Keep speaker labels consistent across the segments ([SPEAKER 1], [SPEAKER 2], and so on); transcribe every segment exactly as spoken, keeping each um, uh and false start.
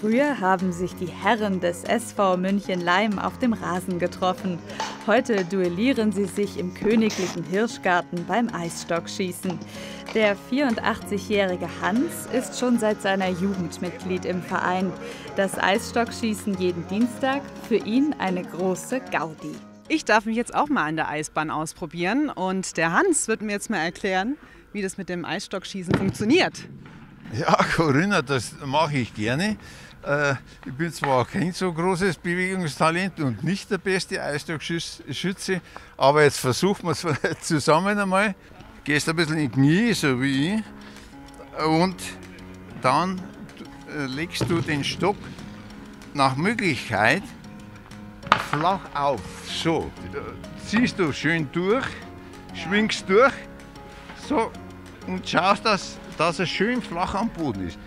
[SPEAKER 1] Früher haben sich die Herren des S V München-Leim auf dem Rasen getroffen. Heute duellieren sie sich im königlichen Hirschgarten beim Eisstockschießen. Der vierundachtzigjährige Hans ist schon seit seiner Jugend Mitglied im Verein. Das Eisstockschießen jeden Dienstag, für ihn eine große Gaudi.
[SPEAKER 2] Ich darf mich jetzt auch mal an der Eisbahn ausprobieren und der Hans wird mir jetzt mal erklären, wie das mit dem Eisstockschießen funktioniert.
[SPEAKER 3] Ja, Corinna, das mache ich gerne. Ich bin zwar kein so großes Bewegungstalent und nicht der beste Eisstockschütze, aber jetzt versuchen wir es zusammen einmal. Gehst ein bisschen in die Knie, so wie ich, und dann legst du den Stock nach Möglichkeit flach auf. So, ziehst du schön durch, schwingst durch, so, und schaust, dass, dass er schön flach am Boden ist.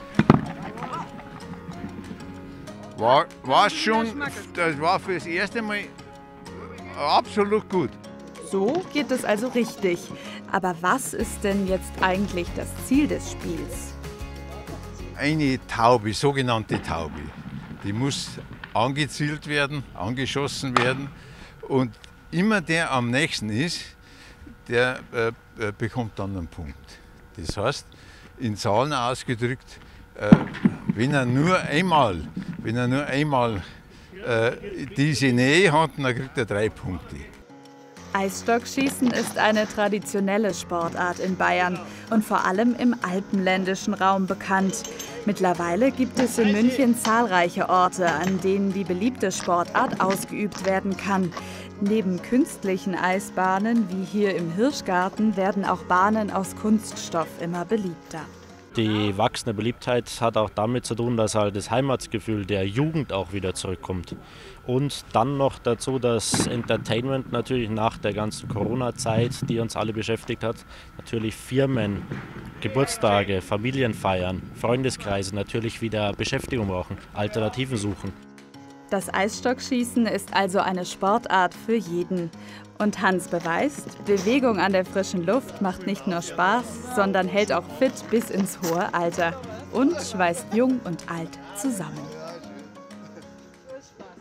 [SPEAKER 3] War, war schon, das war für das erste Mal absolut gut.
[SPEAKER 1] So geht es also richtig. Aber was ist denn jetzt eigentlich das Ziel des Spiels?
[SPEAKER 3] Eine Taube, sogenannte Taube, die muss angezielt werden, angeschossen werden. Und immer der am nächsten ist, der äh, bekommt dann einen Punkt. Das heißt, in Zahlen ausgedrückt, äh, wenn er nur einmal, wenn er nur einmal äh, diese Nähe hat, dann kriegt er drei Punkte.
[SPEAKER 1] Eisstockschießen ist eine traditionelle Sportart in Bayern und vor allem im alpenländischen Raum bekannt. Mittlerweile gibt es in München zahlreiche Orte, an denen die beliebte Sportart ausgeübt werden kann. Neben künstlichen Eisbahnen wie hier im Hirschgarten werden auch Bahnen aus Kunststoff immer beliebter.
[SPEAKER 4] Die wachsende Beliebtheit hat auch damit zu tun, dass halt das Heimatsgefühl der Jugend auch wieder zurückkommt. Und dann noch dazu das Entertainment natürlich nach der ganzen Corona-Zeit, die uns alle beschäftigt hat. Natürlich Firmen, Geburtstage, Familienfeiern, Freundeskreise natürlich wieder Beschäftigung brauchen, Alternativen suchen.
[SPEAKER 1] Das Eisstockschießen ist also eine Sportart für jeden. Und Hans beweist, Bewegung an der frischen Luft macht nicht nur Spaß, sondern hält auch fit bis ins hohe Alter und schweißt Jung und Alt zusammen.